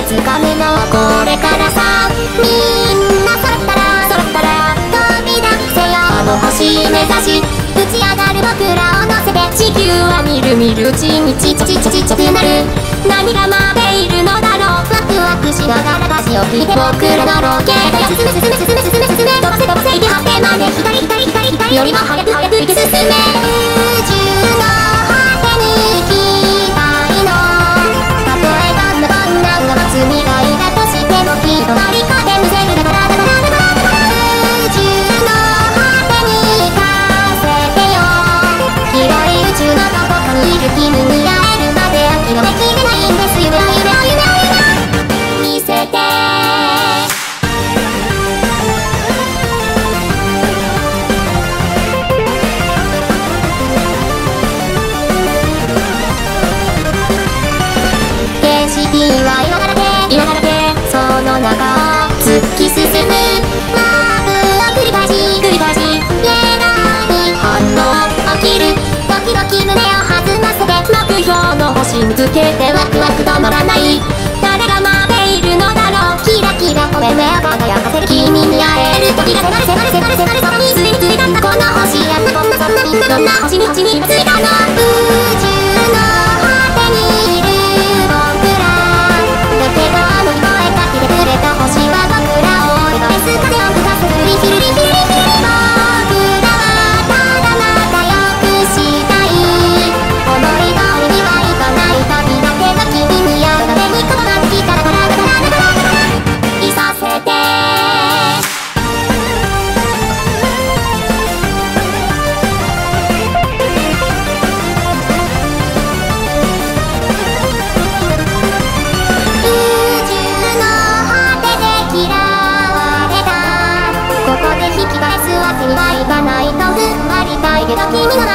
つかむのこれからさ。みんな揃ったら飛び出せよ。あの星目指し打ち上がる僕らを乗せて、地球はみるみるうちにちっちゃくなる。何が待っているのだろう。ワクワクしながら歌詞を聴いて、僕らのロケットよ。進め飛ばせ指果てまで光よりも早く行け進め。宇宙の果てに行きたいの。たとえどんな困難が待つ未来だとしても、きっと乗り越えむせるだから宇宙の果てに行かせてよ。広い宇宙のどこかにいる君に会えるまで諦めきれないんです。夢を見せて。景色は岩だらけ、その中を突き進む。ワープを繰り返し言えない反応起きる。ドキドキ胸を弾ませて、目標の星につけてワクワク止まらない。誰が待っているのだろう。キラキラお目目を輝かせる君に会える時が迫るそこにすでについたんだこの星。あんなこんなそんなみんなどんな星についたの。宇宙の果てにいる僕らだけど、あの人へかけてくれた星は僕らを追い返す風を吹かせる。リヒル僕らはただまた良くしたい。思い通りにはいかない旅だけど、君に会うためにここまで来ただからいさせて。引き返すわけにはいかないと踏ん張りたいけど、君の